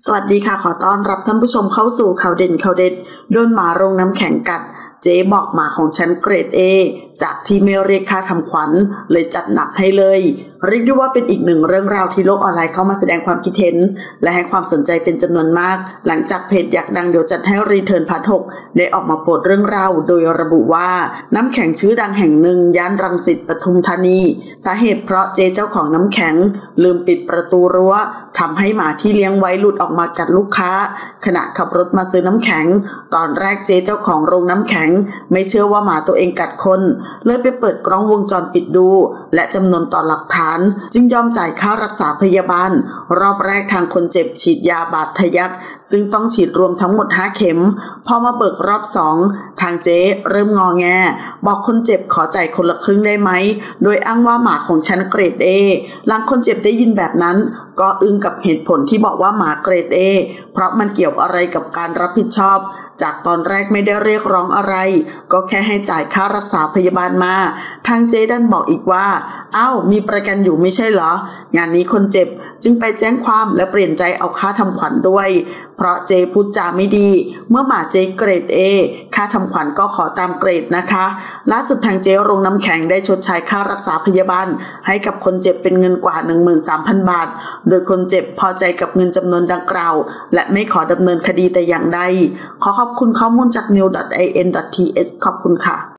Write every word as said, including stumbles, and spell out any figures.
สวัสดีค่ะขอต้อนรับท่านผู้ชมเข้าสู่ข่าวเด่นข่าวเด็ดโดนหมาโรงน้ำแข็งกัดเจ๊บอกหมาของฉันเกรด เอ จากที่ไม่เรียกค่าทำขวัญเลยจัดหนักให้เลยเรียกได้ว่าเป็นอีกหนึ่งเรื่องราวที่โลกออนไลน์เข้ามาแสดงความคิดเห็นและให้ความสนใจเป็นจำนวนมากหลังจากเพจอยากดังเดี๋ยวจัดให้รีเทิร์นพาร์ท หกได้ออกมาโพสต์เรื่องราวโดยระบุว่าน้ำแข็งชื่อดังแห่งหนึ่งย่านรังสิตปทุมธานีสาเหตุเพราะเจ๊เจ้าของน้ำแข็งลืมปิดประตูรั้วทำให้หมาที่เลี้ยงไว้หลุดออกมากัดลูกค้าขณะขับรถมาซื้อน้ำแข็งตอนแรกเจ๊เจ้าของโรงน้ำแข็งไม่เชื่อว่าหมาตัวเองกัดคนเลยไปเปิดกล้องวงจรปิดดูและจำนวนต่อหลักฐานจึงยอมจ่ายค่ารักษาพยาบาลรอบแรกทางคนเจ็บฉีดยาบาดทะยักซึ่งต้องฉีดรวมทั้งหมดห้าเข็มพอมาเบิกรอบสองทางเจ๊เริ่มงอแงบอกคนเจ็บขอจ่ายคนละครึ่งได้ไหมโดยอ้างว่าหมาของฉันเกรด เอ หลังคนเจ็บได้ยินแบบนั้นก็อึ้งกับเหตุผลที่บอกว่าหมาเกรด เอ เพราะมันเกี่ยวอะไรกับการรับผิดชอบจากตอนแรกไม่ได้เรียกร้องอะไรก็แค่ให้จ่ายค่ารักษาพยาบาลมาทางเจ๊ดันบอกอีกว่าอ้าวมีประกันอยู่ไม่ใช่เหรองานนี้คนเจ็บจึงไปแจ้งความและเปลี่ยนใจเอาค่าทำขวัญด้วยเพราะเจ๊พูดจาไม่ดีเมื่อหมาเจ๊เกรด เอ ค่าทำขวัญก็ขอตามเกรดนะคะล่าสุดทางเจ๊โรงน้ำแข็งได้ชดใช้ค่ารักษาพยาบาลให้กับคนเจ็บเป็นเงินกว่า หนึ่งหมื่นสามพัน บาทโดยคนเจ็บพอใจกับเงินจำนวนดังกล่าวและไม่ขอดำเนินคดีแต่อย่างใดขอขอบคุณข้อมูลจาก นิว ดอท ไอ เอ็น ดอท ที เอช ขอบคุณค่ะ